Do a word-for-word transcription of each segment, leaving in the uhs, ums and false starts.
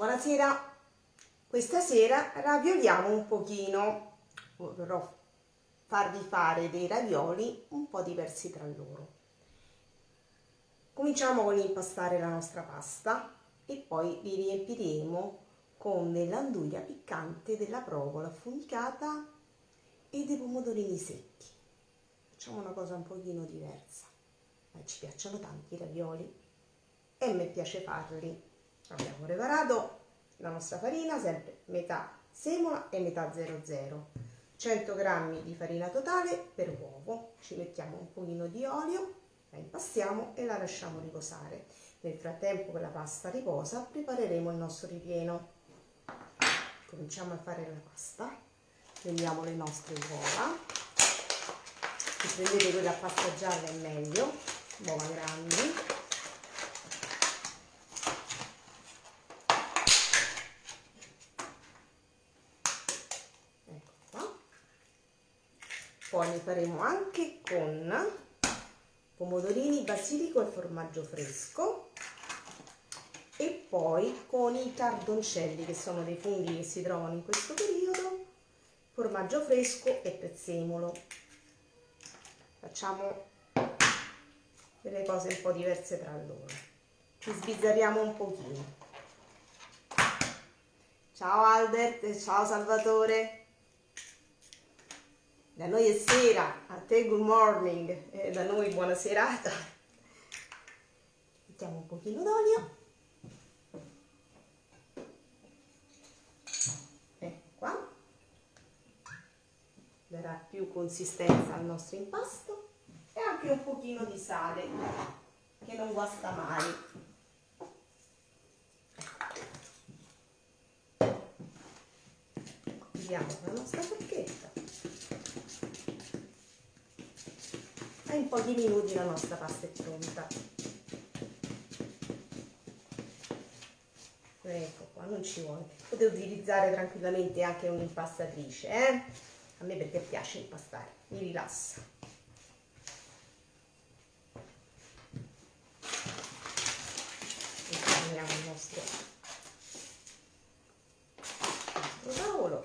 Buonasera, questa sera ravioliamo un pochino, vorrò farvi fare dei ravioli un po' diversi tra loro. Cominciamo con impastare la nostra pasta e poi li riempiremo con dell'anduglia piccante, della provola affumicata e dei pomodorini secchi. Facciamo una cosa un pochino diversa, ma ci piacciono tanti i ravioli e a me piace farli. Abbiamo preparato la nostra farina, sempre metà semola e metà zero zero, cento grammi di farina totale per uovo, ci mettiamo un pochino di olio, la impastiamo e la lasciamo riposare. Nel frattempo che la pasta riposa prepareremo il nostro ripieno. Cominciamo a fare la pasta, prendiamo le nostre uova, se prendete quella a pasta gialla è meglio, uova grandi. Poi ne faremo anche con pomodorini, basilico e formaggio fresco e poi con i cardoncelli, che sono dei funghi che si trovano in questo periodo, formaggio fresco e prezzemolo. Facciamo delle cose un po' diverse tra loro. Ci sbizzarriamo un pochino. Ciao Albert e ciao Salvatore. Da noi è sera, a te good morning, e da noi buona serata. Mettiamo un pochino d'olio. Ecco qua. Darà più consistenza al nostro impasto e anche un pochino di sale, che non guasta mai. Vediamo la nostra forchetta. E in pochi minuti la nostra pasta è pronta. Ecco qua, non ci vuole. Potete utilizzare tranquillamente anche un'impastatrice, eh? A me perché piace impastare, mi rilassa. E prendiamo il nostro, il nostro tavolo.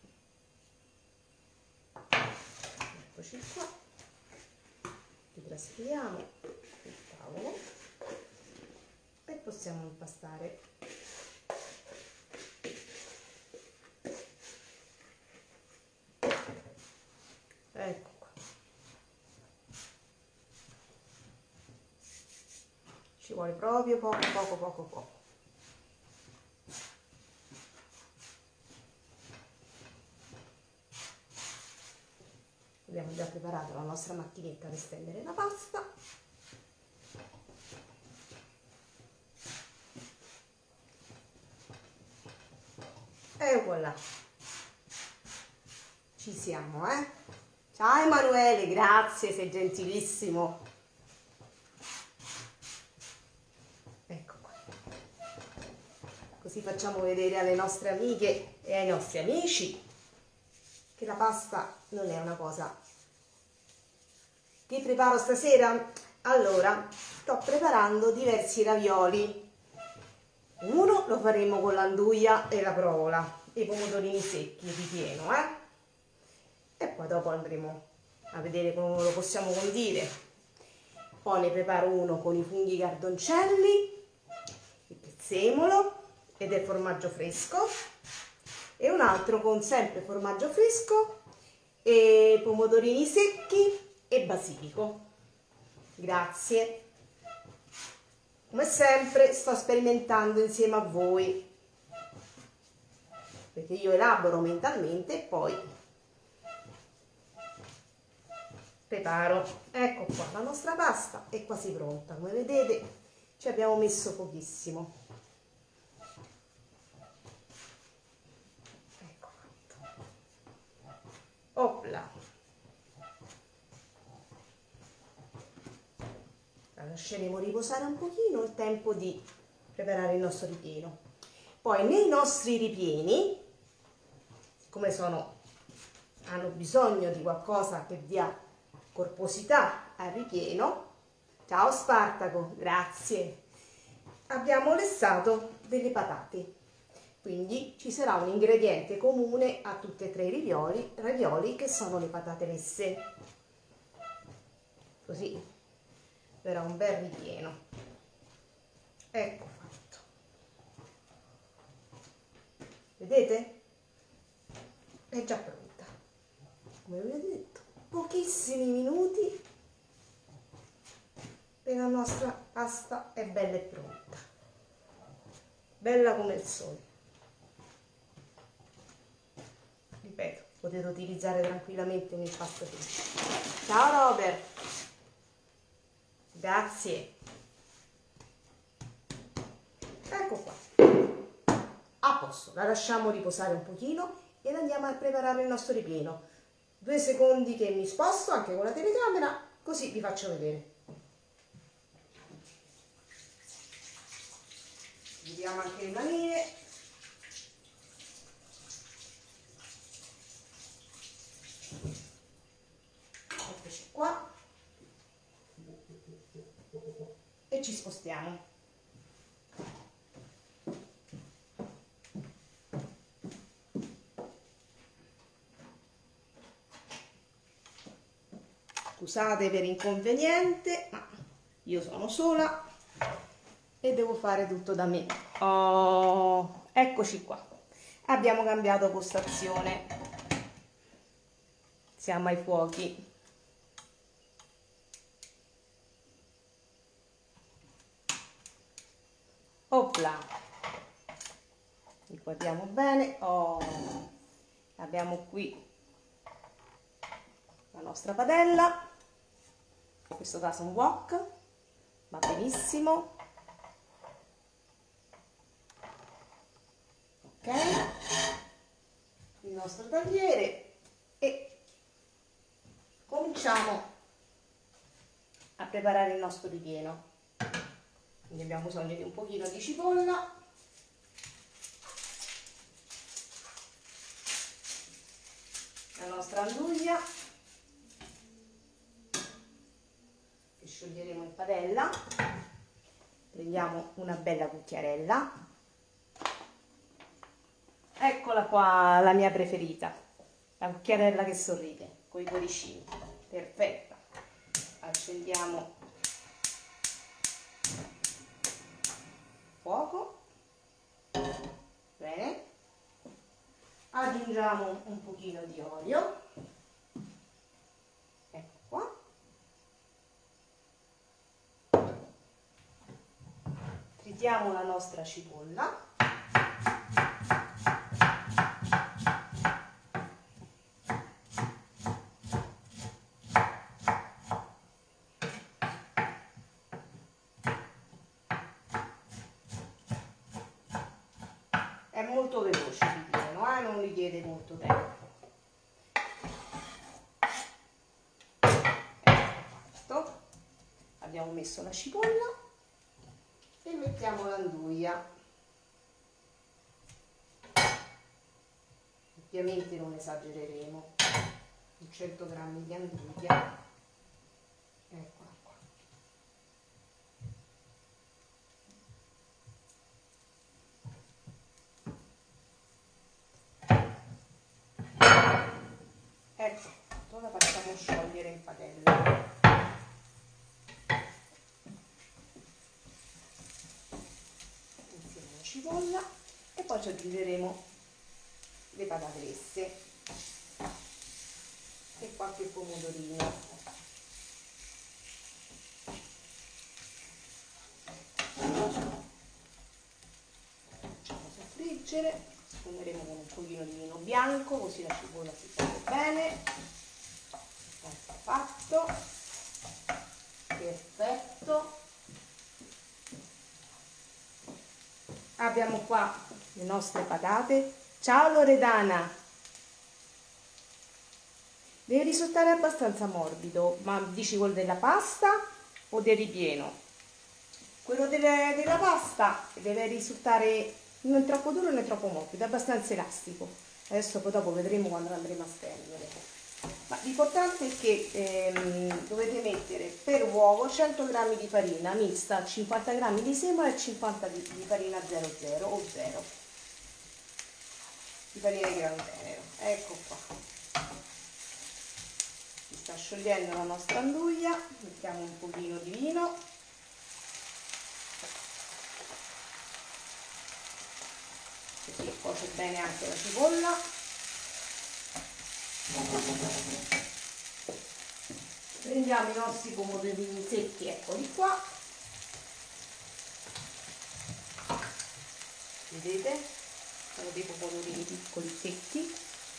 Eccoci qua. Trasferiamo il tavolo e possiamo impastare. Ecco qua, ci vuole proprio poco poco poco poco. Abbiamo già preparato la nostra macchinetta per stendere la pasta. E voilà, ci siamo, eh? Ciao Emanuele, grazie, sei gentilissimo. Ecco qua. Così facciamo vedere alle nostre amiche e ai nostri amici che la pasta non è una cosa che preparo stasera. Allora, sto preparando diversi ravioli. Uno lo faremo con l'anduglia e la provola e i pomodorini secchi, il ripieno, eh? E poi dopo andremo a vedere come lo possiamo condire. Poi ne preparo uno con i funghi cardoncelli, il prezzemolo e del formaggio fresco, e un altro con sempre formaggio fresco e pomodorini secchi e basilico. Grazie. Come sempre sto sperimentando insieme a voi, perché io elaboro mentalmente e poi preparo. Ecco qua, la nostra pasta è quasi pronta, come vedete ci abbiamo messo pochissimo. Ecco fatto. Opla. La lasceremo riposare un pochino, il tempo di preparare il nostro ripieno. Poi nei nostri ripieni, siccome sono, hanno bisogno di qualcosa che dia corposità al ripieno, ciao Spartaco, grazie, abbiamo lessato delle patate. Quindi ci sarà un ingrediente comune a tutti e tre i ravioli, ravioli che sono le patate lesse. Così verrà un bel ripieno. Ecco fatto. Vedete? È già pronta. Come vi ho detto, pochissimi minuti e la nostra pasta è bella e pronta. Bella come il sole. Ripeto, potete utilizzare tranquillamente un impasto pesce. Ciao Robert! Grazie! Ecco qua. A posto, la lasciamo riposare un pochino e andiamo a preparare il nostro ripieno. Due secondi che mi sposto anche con la telecamera, così vi faccio vedere. Vediamo anche le manine. Eccoci qua. E ci spostiamo. Scusate per inconveniente, ma io sono sola e devo fare tutto da me. Oh, eccoci qua. Abbiamo cambiato postazione. Siamo ai fuochi. Opla. Guardiamo bene. Oh, abbiamo qui la nostra padella. In questo caso un wok, va benissimo. Ok, il nostro tagliere e cominciamo a preparare il nostro ripieno. Quindi abbiamo bisogno di un pochino di cipolla, la nostra anduglia che scioglieremo in padella. Prendiamo una bella cucchiarella. Eccola qua, la mia preferita, la cucchiarella che sorride con i cuoricini. Perfetta. Accendiamo fuoco. Bene. Aggiungiamo un pochino di olio. Ecco qua. Tritiamo la nostra cipolla. È molto veloce il ripieno, eh? Non richiede molto tempo. Ecco, abbiamo messo la cipolla e mettiamo l'anduglia. Ovviamente non esagereremo, un cento grammi di anduglia. Eccola qua. Ecco, ora facciamo sciogliere in padella. Insieme alla cipolla e poi ci aggiungeremo le patate lesse e qualche pomodorino. Facciamo soffriggere, sfumeremo con un pochino di vino bianco così la cipolla si copre bene. Ecco fatto, perfetto. Abbiamo qua le nostre patate. Ciao Loredana! Deve risultare abbastanza morbido, ma dici quello della pasta o del ripieno? Quello delle, della pasta deve risultare non troppo duro né troppo morbido, abbastanza elastico. Adesso poi dopo vedremo quando andremo a stendere. Ma l'importante è che ehm, dovete mettere per uovo cento grammi di farina mista, cinquanta grammi di semola e cinquanta di, di farina zero zero o zero. di farina di grano tenero. Ecco qua, si sta sciogliendo la nostra anduglia, mettiamo un pochino di vino, così cuoce bene anche la cipolla. Prendiamo i nostri pomodorini secchi, eccoli qua, vedete? Sono dei pomodorini piccoli secchi.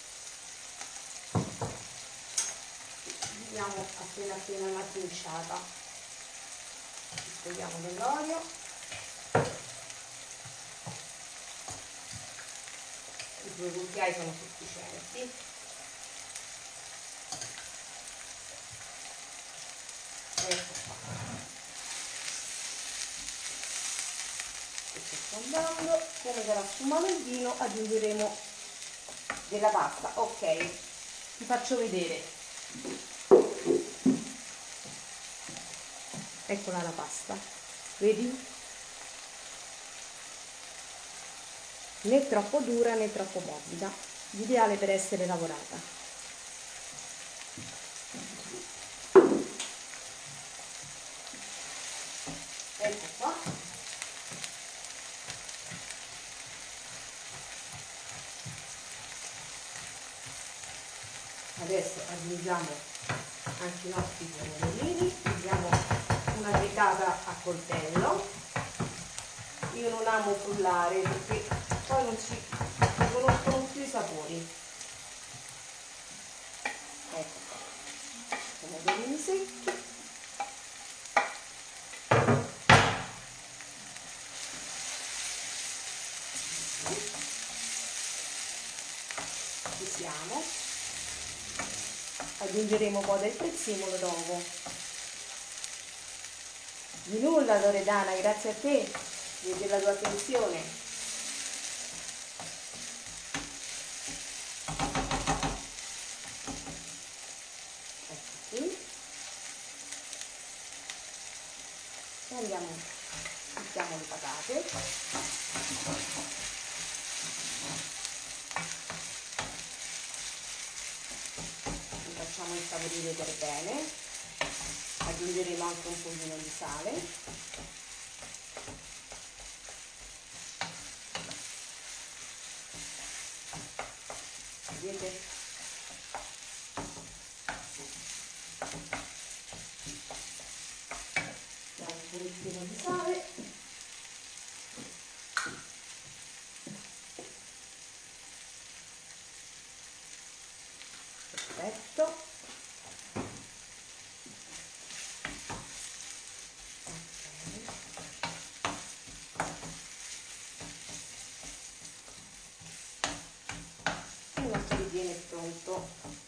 Diamo appena appena una trinciata, ci togliamo dell'olio, i due cucchiai sono sufficienti. Ecco qua, e sto andando, come sarà sfumato il vino aggiungeremo della pasta. Ok, vi faccio vedere, eccola la pasta, vedi? Né troppo dura né troppo morbida, l'ideale per essere lavorata. Ecco qua. Adesso aggiungiamo anche i nostri pomodorini, diamo una gritata a coltello. Io non amo frullare perché poi non si conoscono più i sapori. Ecco qua, pomodorini secchi. Ci siamo. Aggiungeremo un po' del prezzemolo dopo. Di nulla Loredana, grazie a te e della tua attenzione. Ecco qui. E andiamo, mettiamo le patate. Facciamo insaporire per bene, aggiungeremo anche un pochino di sale, vedete? Diamo un pochettino di sale, perfetto. Il nostro ripieno è pronto.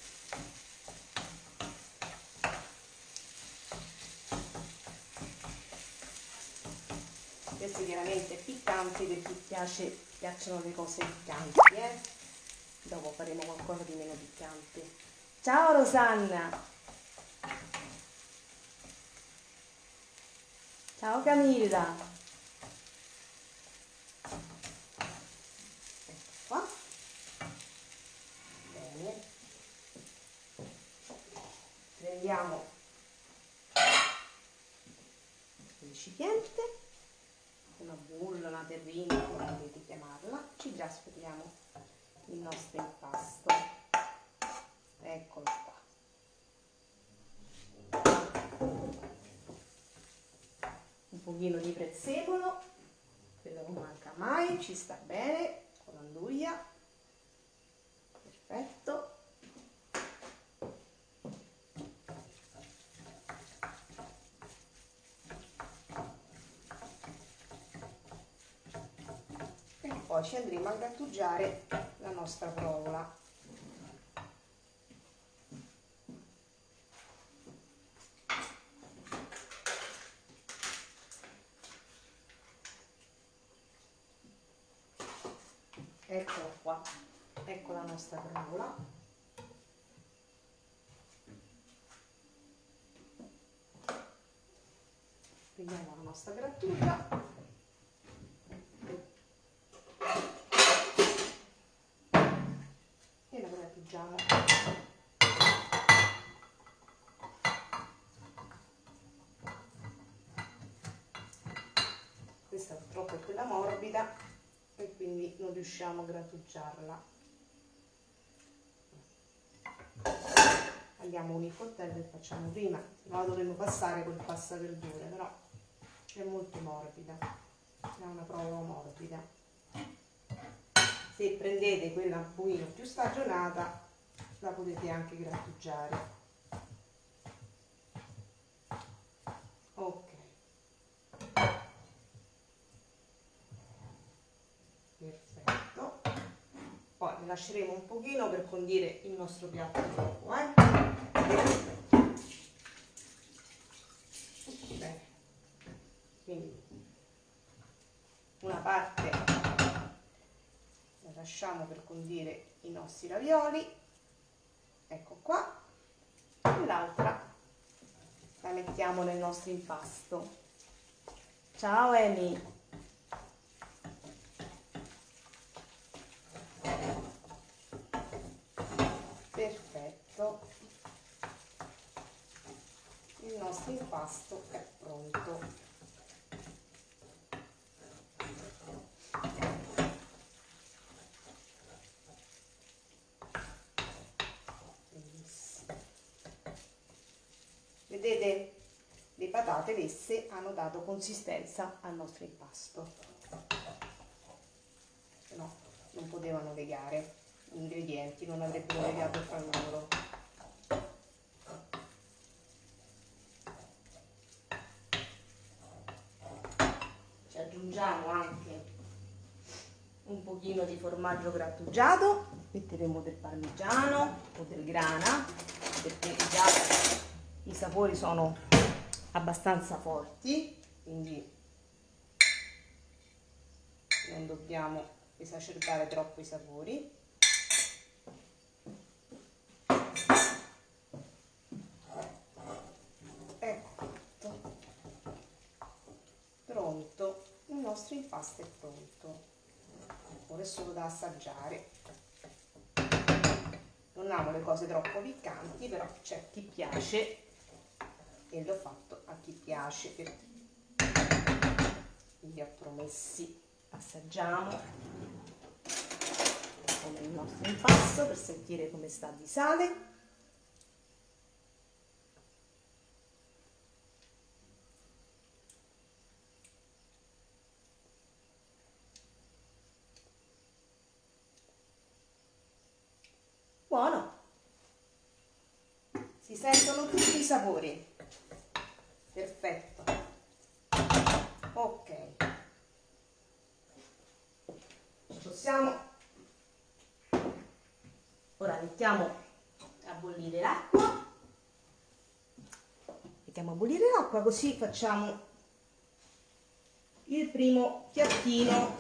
Questo chiaramente è piccante per chi piace, piacciono le cose piccanti, eh? Dopo faremo qualcosa di meno piccante. Ciao Rosanna! Ciao Camilla! Ecco qua. Bene. Prendiamo il recipiente, una bolla, una terrina, come volete chiamarla. Ci trasferiamo il nostro impasto. Eccolo qua. Un pochino di prezzemolo, quello non manca mai, ci sta bene con l'anduglia. Perfetto. E poi ci andremo a grattugiare la nostra provola. Eccolo qua, ecco la nostra provola. Prendiamo la nostra grattugia. è quella morbida e quindi non riusciamo a grattugiarla. Andiamo con il coltello e facciamo prima, no, la dovremmo passare col passaverdure, però è molto morbida, è una prova morbida. Se prendete quella un pochino più stagionata la potete anche grattugiare. Ok, perfetto. Poi le lasceremo un pochino per condire il nostro piatto di dopo, eh? Bene, quindi una parte la lasciamo per condire i nostri ravioli, ecco qua, e l'altra la mettiamo nel nostro impasto. Ciao Amy! Perfetto, il nostro impasto è pronto. Vedete, le patate lesse hanno dato consistenza al nostro impasto, se no non potevano legare gli ingredienti, non avrebbero legato fra loro. Ci aggiungiamo anche un pochino di formaggio grattugiato, metteremo del parmigiano o del grana, perché già i sapori sono abbastanza forti, quindi non dobbiamo esacerbare troppo i sapori. Ecco fatto, pronto, il nostro impasto è pronto. Ora è solo da assaggiare. Non amo le cose troppo piccanti, però c'è chi piace e l'ho fatto a chi piace, perché vi ho promessi. Assaggiamo con il nostro impasto per sentire come sta di sale. Buono, si sentono tutti i sapori, perfetto. Ok, ci possiamo, ora mettiamo a bollire l'acqua, mettiamo a bollire l'acqua, così facciamo il primo piattino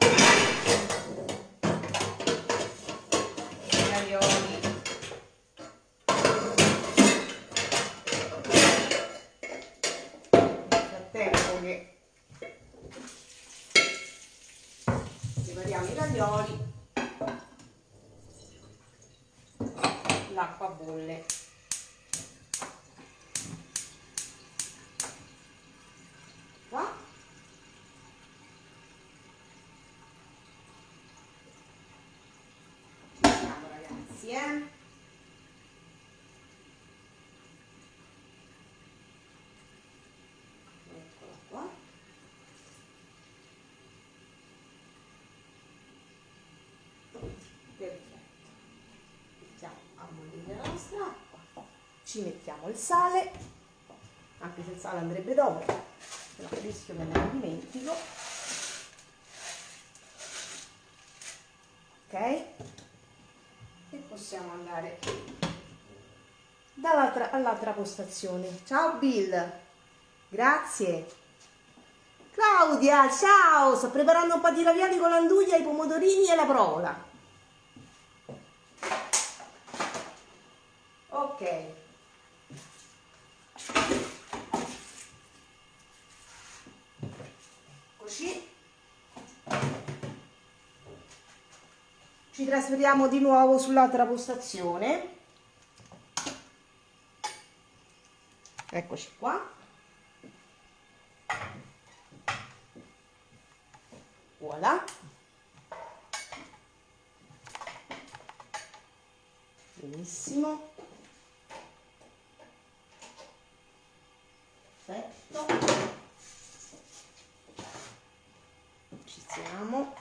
di ravioli. Che prepariamo i ravioli, l'acqua bolle. Qua mettiamo, ragazzi, eh ci mettiamo il sale, anche se il sale andrebbe dopo, se no rischio che me lo dimentico. Ok, e possiamo andare dall'altra all'altra postazione. Ciao Bill, grazie. Claudia, ciao, sto preparando un po' di ravioli con l'anduglia, i pomodorini e la provola. Ok, così ci trasferiamo di nuovo sull'altra postazione. Eccoci qua. Voilà. Benissimo. Perfetto. Ci siamo.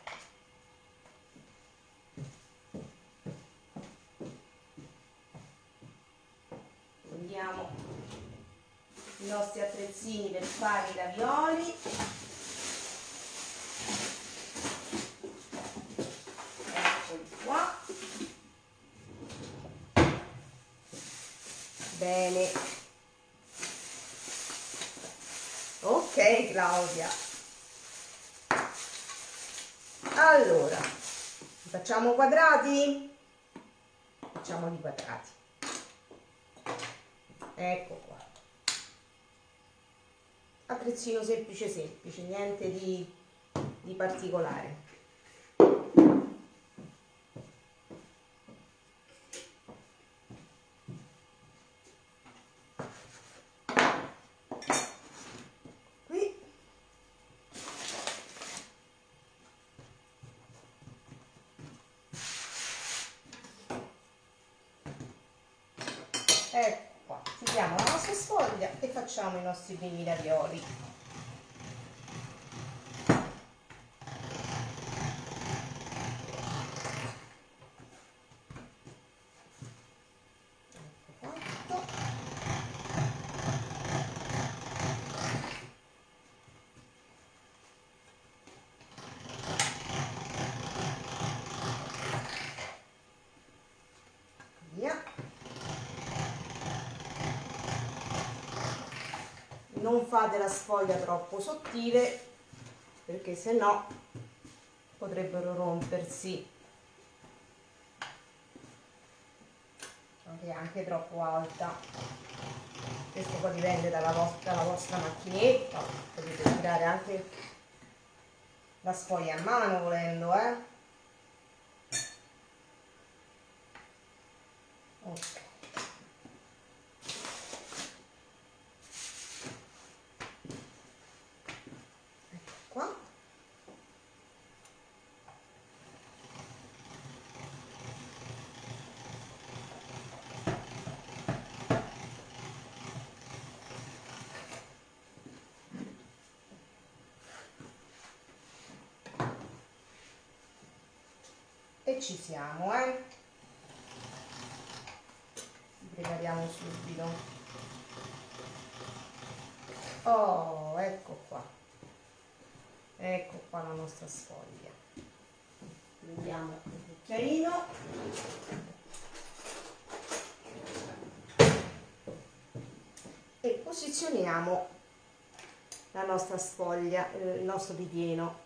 Prendiamo i nostri attrezzini per fare i ravioli. Eccoli qua. Bene. Ok, Claudia. Allora, facciamo quadrati? Facciamoli quadrati. Ecco qua. Attrezzino semplice semplice, niente di, di particolare. Qui. Ecco. Tiriamo la nostra sfoglia e facciamo i nostri primi ravioli. Ecco fatto. Via. Non fate la sfoglia troppo sottile perché se no potrebbero rompersi, anche, anche troppo alta. Questo poi dipende dalla vostra, dalla vostra macchinetta, potete tirare anche la sfoglia a mano volendo, eh? Ok. Qua. E ci siamo, eh? Prepariamo subito. Oh, ecco qua. Ecco qua la nostra sfoglia. Prendiamo il cucchiaino. E posizioniamo la nostra sfoglia, il nostro ripieno.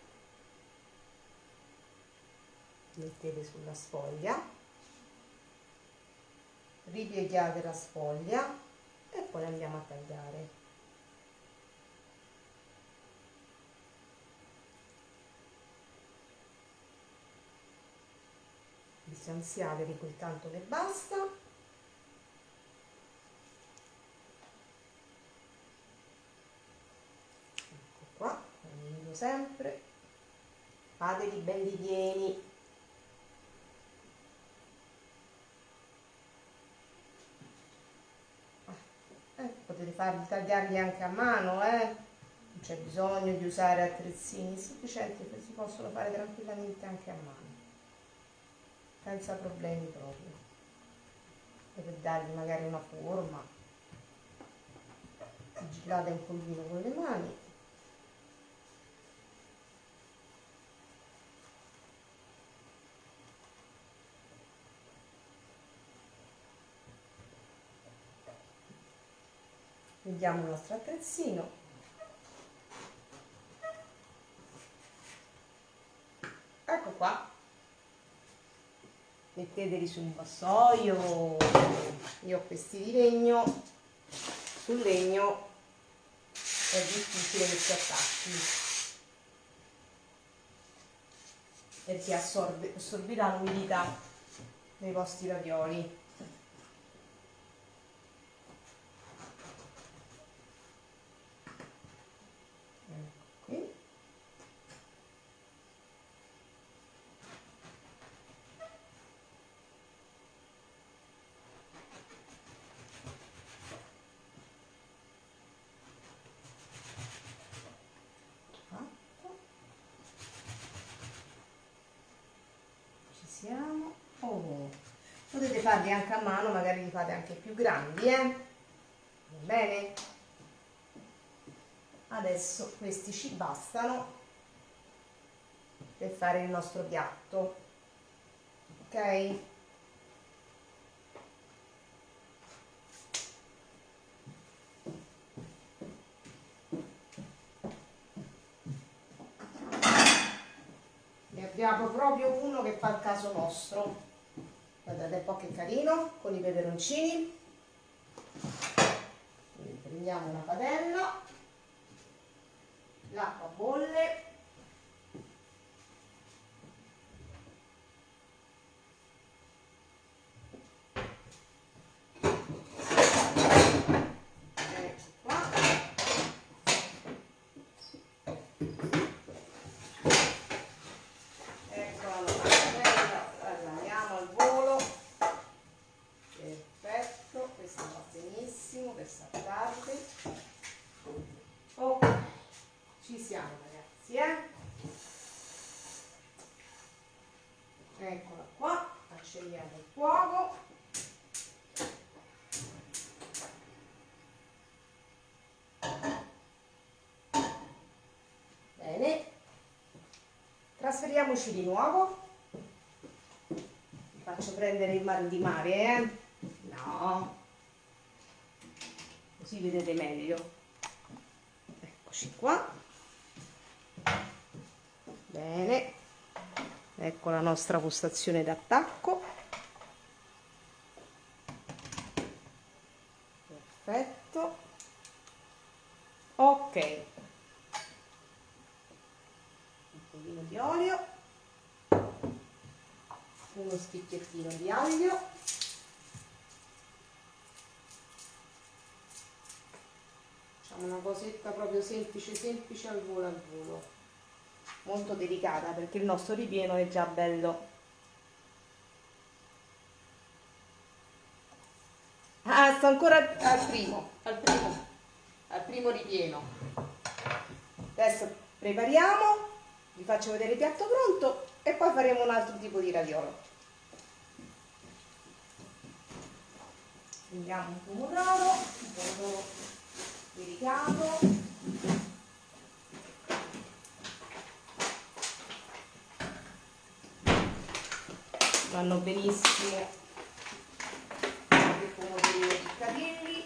Mettete sulla sfoglia, ripiegate la sfoglia e poi andiamo a tagliare. Distanziate di quel tanto che basta. Ecco qua, lo sempre. Fateli belli pieni. Eh, potete farli tagliarli anche a mano, eh? Non c'è bisogno di usare attrezzini, è sufficiente, si possono fare tranquillamente anche a mano, senza problemi proprio. E per dargli magari una forma, sigillate un pochino con le mani. Prendiamo il nostro attrezzino, ecco qua, metteteli su un vassoio. Io ho questi di legno, sul legno è difficile che si attacchi perché assorbe, assorbirà l'umidità nei vostri ravioli. Qui. farli anche a mano, magari li fate anche più grandi, eh? Va bene? Adesso questi ci bastano per fare il nostro piatto, ok? Ne abbiamo proprio uno che fa il caso nostro. Guardate un po' che carino, con i peperoncini. Quindi prendiamo una padella, l'acqua bolle, eccola qua, accendiamo il fuoco, bene, trasferiamoci di nuovo, vi faccio prendere il mal di mare, eh? No, così vedete meglio, eccoci qua, bene. Ecco la nostra postazione d'attacco, perfetto, ok, un pochino di olio, uno spicchiettino di aglio, facciamo una cosetta proprio semplice semplice al volo al volo, molto delicata perché il nostro ripieno è già bello. Ah, sto ancora al primo, al primo, al primo ripieno. Adesso prepariamo, vi faccio vedere il piatto pronto e poi faremo un altro tipo di raviolo. Prendiamo un pomodoro, un pomodoro delicato. Vanno benissimo i pomodorini piccatelli,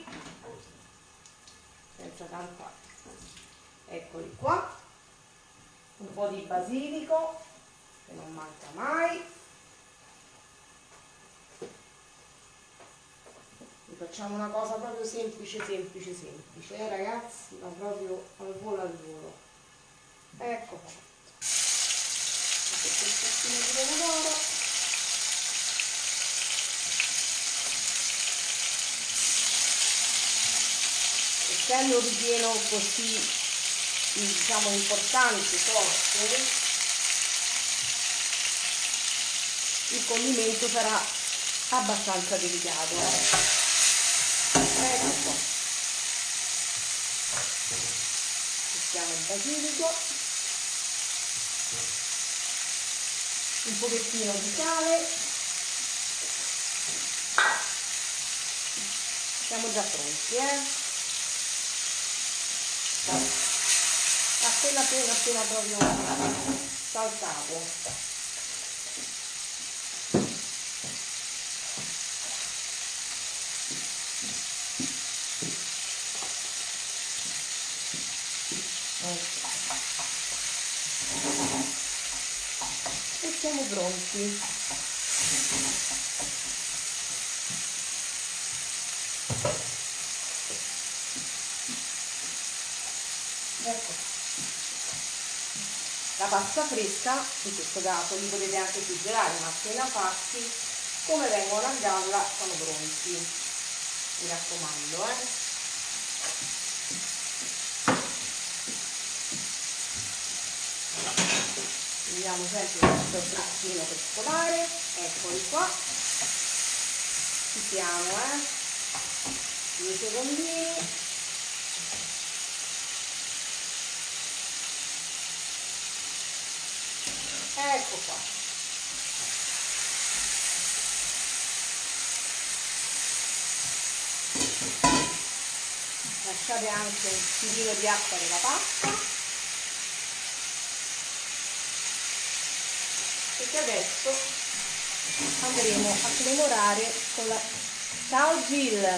senza tanta, eccoli qua, un po' di basilico che non manca mai, vi facciamo una cosa proprio semplice semplice semplice, eh ragazzi, ma proprio al volo al volo, ecco qua, questo pezzettino di pomodoro. Essendo un ripieno così, diciamo, importante, forte, il condimento sarà abbastanza delicato. Ecco qua. Mettiamo il basilico, un pochettino di sale. Siamo già pronti, eh? appena appena appena proprio saltato. E siamo pronti. Ecco. La pasta fresca, in questo caso li potete anche surgelare, ma appena fatti, come vengono a galla, sono pronti. Mi raccomando, eh. Vediamo sempre il nostro braccino per scolare, eccoli qua. Ci siamo, eh. Due secondini. Ecco qua, lasciate anche un filino di acqua della pasta, perché adesso andremo a smemorare con la... Ciao Gil!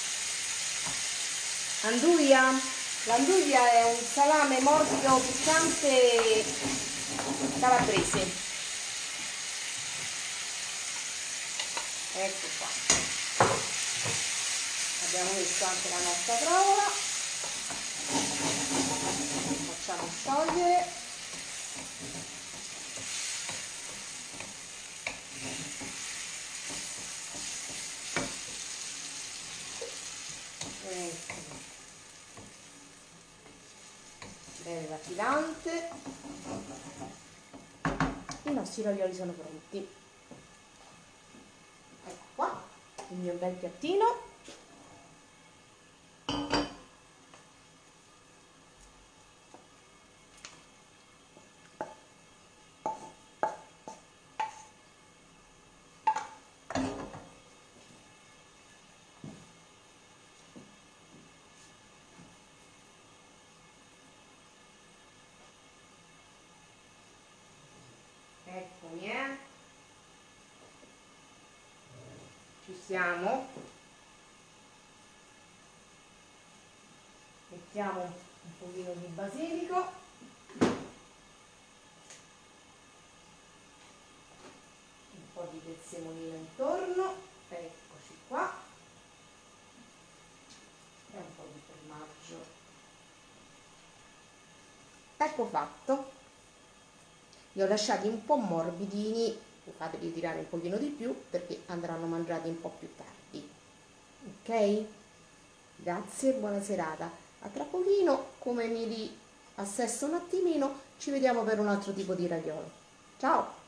Anduglia! L'anduglia è un salame morbido piccante calabrese. Ecco qua. Abbiamo messo anche la nostra provola. Facciamo sciogliere. Ecco. Bella filante. I nostri ravioli sono pronti. Ecco qua il mio bel piattino. Eccomi, eh. Ci siamo. Mettiamo un pochino di basilico. Un po' di prezzemolino intorno. Eccoci qua. E un po' di formaggio. Ecco fatto. Li ho lasciati un po' morbidini, fateli tirare un pochino di più perché andranno mangiati un po' più tardi. Ok? Grazie, buona serata. A tra pochino, come mi riassesto un attimino, ci vediamo per un altro tipo di raviolo. Ciao!